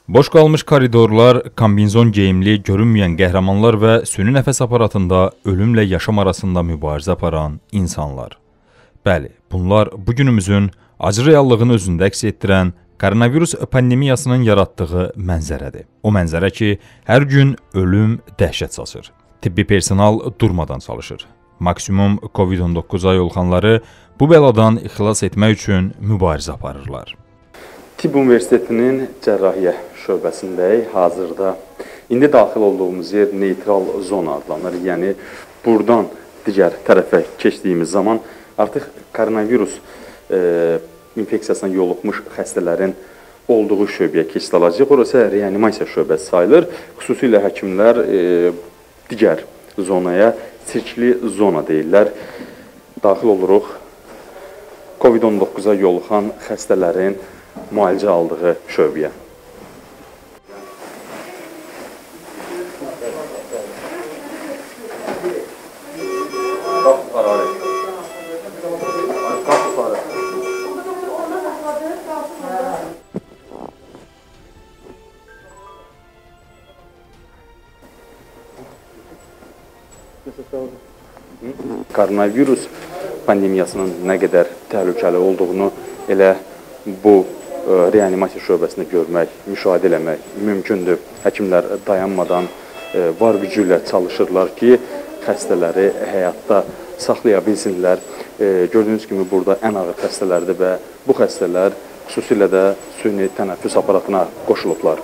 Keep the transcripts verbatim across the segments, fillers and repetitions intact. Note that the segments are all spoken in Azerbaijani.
Boş qalmış koridorlar, kombinzon geyimli, görünməyən qəhrəmanlar və süni nəfəs aparatında ölümlə yaşam arasında mübarizə aparan insanlar. Bəli, bunlar bugünümüzün acı reallığını özündə əks etdirən koronavirus pandemiyasının yaratdığı mənzərədir. O mənzərə ki, hər gün ölüm dəhşət saçır. Tibbi personal durmadan çalışır. Maksimum kovid on doqquza yoluxanları bu bəladan xilas etmək üçün mübarizə aparırlar. Tibb Universitetinin Cərrahiyyə şöbəsindəyik. Hazırda indi daxil olduğumuz yer neytral zona adlanır. Yəni buradan digər tərəfə keçdiyimiz zaman artıq koronavirus e, infeksiyasına yoluxmuş xəstələrin olduğu şöbəyə keçid alacaq. Orası reanimasiya şöbəsi sayılır. Xüsusilə həkimlər e, digər zonaya sirkli zona deyirlər. Daxil oluruq kovid on doqquza yoluxan xəstələrin müalicə aldığı şöbəyə. Koronavirus pandemiyasının nə qədər təhlükəli olduğunu elə bu reanimasiya şöbəsində görmək, müşahidə eləmək mümkündür. Həkimlər dayanmadan var gücü ilə çalışırlar ki, xəstələri həyatda saxlaya bilsinlər. Gördüyünüz kimi burada ən ağır xəstələrdir və bu xəstələr xüsusilə də süni tənəffüs aparatına qoşulublar.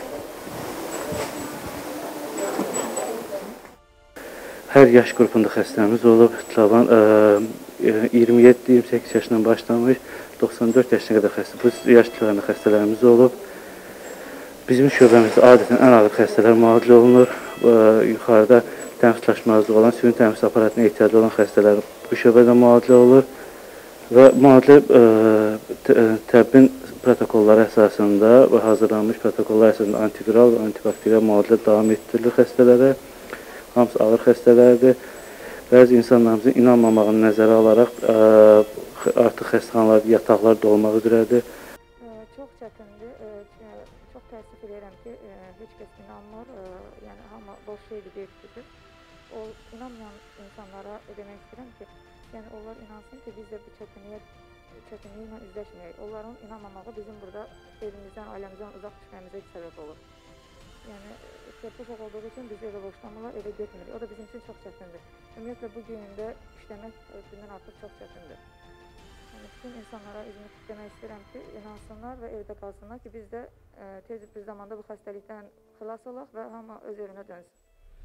Hər yaş qrupunda xəstəmiz olub. Taban iyirmi yeddi iyirmi səkkiz yaşından başlamış, doxsan dörd yaşına qədər xəstə, bu yaş tılarında xəstələrimiz olub. Bizim şöbəmizdə adətən ən ağır xəstələr müalicə olunur. Yuxarıda tənəffüsləşməzliyi olan, süni tənəffüs aparatına ehtiyacı olan xəstələr bu şöbədə müalicə olunur. Və müalicə təbbin protokolları əsasında və hazırlanmış protokollar əsasında antiviral və antibakteriyal müalicə davam etdirilir xəstələrə. Hamısı ağır xəstələrdir. Bəzi insanlarımızın inanmamağını nəzərə alaraq artıq xəstəxanalar, yataqlar dolmaq üzrədir. Çox çətindir. Çox təəssüf edirəm ki, heç kəs inanmır. Yəni, hamı boş şeydir deyib ki, o inanmayan insanlara demək istəyirəm ki, yəni onlar inansın ki, biz də bu çətinliyə, çətinliklə üzləşməyək. Onların inanmamağı bizim burada evimizdən, ailəmizdən uzaq düşməyimizə səbəb olur. Yəni, körpə uşaq olduğu üçün bizi evə boşlamırlar, evə getmirik. O da bizim üçün çox çətindir. Ümumiyyətlə, bu günündə işləmək özündən artıq çox çətindir. Yəni, bütün insanlara üzümü demək istəyirəm ki, inansınlar və evdə qalsınlar ki, biz də tez bir zamanda bu xəstəlikdən xilas olaq və hamı öz evinə dönsün.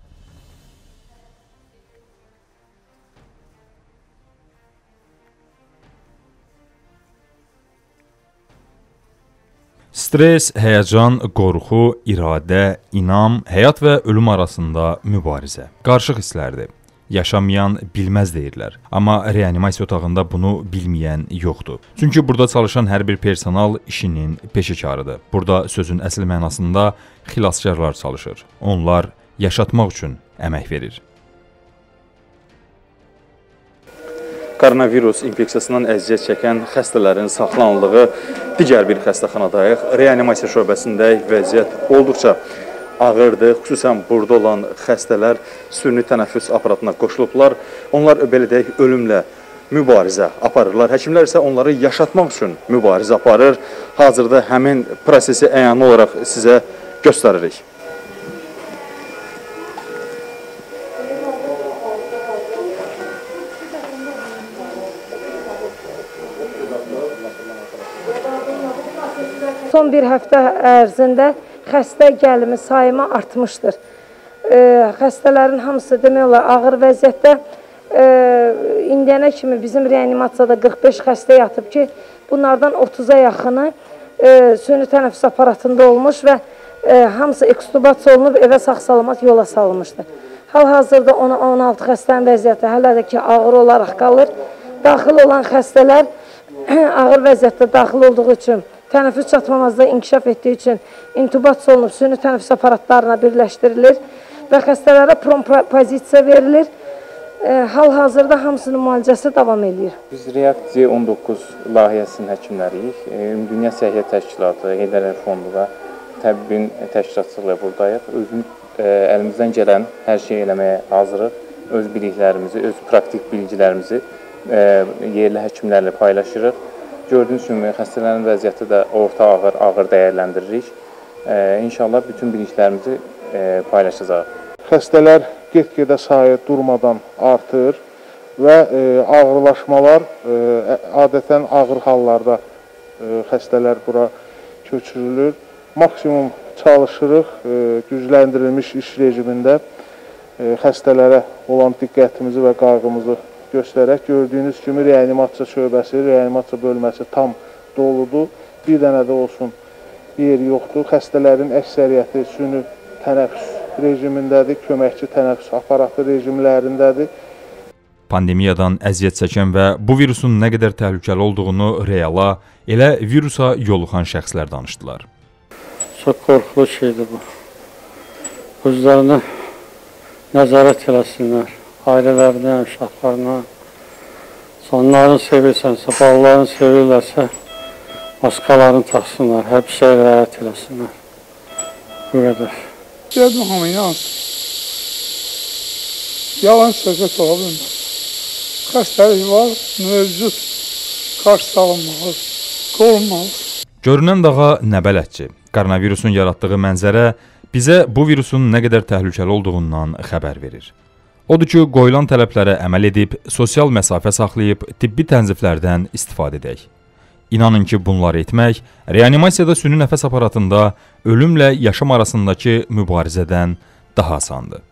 Stres, həyəcan, qorxu, iradə, inam, həyat və ölüm arasında mübarizə. Qarışıq hisslərdir. Yaşamayan bilməz deyirlər. Amma reanimasiya otağında bunu bilməyən yoxdur. Çünki burada çalışan hər bir personal işinin peşəkarıdır. Burada sözün əsl mənasında xilaskarlar çalışır. Onlar yaşatmaq üçün əmək verir. Koronavirus infeksiyasından əziyyət çəkən xəstələrin saxlanıldığı digər bir xəstəxanadayıq. Reanimasiya şöbəsindəyik. Vəziyyət olduqca ağırdır. Xüsusən burada olan xəstələr süni tənəffüs aparatına qoşulublar. Onlar belə deyək, ölümlə mübarizə aparırlar. Həkimlər isə onları yaşatmaq üçün mübarizə aparır. Hazırda həmin prosesi əyani olaraq sizə göstəririk. Son bir həftə ərzində xəstə gəlimi sayımı artmışdır. E, xəstələrin hamısı demək olar ağır vəziyyətdə. E, indiyənə kimi bizim reanimasiyada qırx beş xəstə yatıb ki, bunlardan otuza yaxını e, süni tənəffüs aparatında olmuş və e, hamısı ekstubasiya olunub, evə sağ-salamat yola salınmışdır. Hal-hazırda on altı xəstənin vəziyyəti hələ də ki, ağır olaraq qalır. Daxil olan xəstələr ağır vəziyyətdə daxil olduğu üçün, tənəffüs çatmamazlığı inkişaf etdiyi üçün intubasiya olunub, süni tənəffüs aparatlarına birləşdirilir və xəstələrə propozisiya verilir. E, Hal-hazırda hamısının müalicəsi davam edir. Biz React on doqquz layihəsinin həkimləriyik. Ümumdünya Səhiyyə Təşkilatı, Heydər Əliyev Fondu və təbibin təşkilatçısı ilə buradayıq. Özümüz e, əlimizdən gələn hər şeyi eləməyə hazırıq. Öz biliklərimizi, öz praktik bilgilərimizi e, yerli həkimlərlə paylaşırıq. Gördüyünüz kimi xəstələrin vəziyyəti də orta ağır, ağır dəyərləndiririk. E, İnşallah bütün biliklərimizi e, paylaşacağıq. Xəstələr get-gedə sayı durmadan artır və e, ağırlaşmalar e, adətən ağır hallarda e, xəstələr bura köçürülür. Maksimum çalışırıq e, gücləndirilmiş iş rejimində e, xəstələrə olan diqqətimizi və qayğımızı göstərək. Gördüyünüz kimi reanimasiya şöbəsi, reanimasiya bölməsi tam doludur. Bir dənə də olsun yer yoxdur. Xəstələrin əksəriyyəti süni tənəffüs rejimindədir, köməkçi tənəffüs aparatı rejimlərindədir. Pandemiyadan əziyyət çəkən və bu virusun nə qədər təhlükəli olduğunu reala, elə virusa yoluxan şəxslər danışdılar. Çok korkulu şeydi bu. Özlerine nəzarət eləsinlər, ailələrine, uşaqlarına. Onların sevirsense, balalarını sevirlərsə, maskalarını taksınlar, hep şey rəyət eləsinlər. Bu qədər. Dedim hamı inan. Yalan söhbət ola bilmir. Xəstəlik var, mövcud, qarşı alınmalı, qorunmalı. Görünən dağa nə bələdçi. Koronavirusun yaratdığı mənzərə bizə bu virusun nə qədər təhlükəli olduğundan xəbər verir. Odur ki, qoyulan tələblərə əməl edib, sosial məsafə saxlayıb, tibbi tənziflərdən istifadə edək. İnanın ki, bunları etmək, reanimasiyada süni nəfəs aparatında ölümlə yaşam arasındakı mübarizədən daha asandır.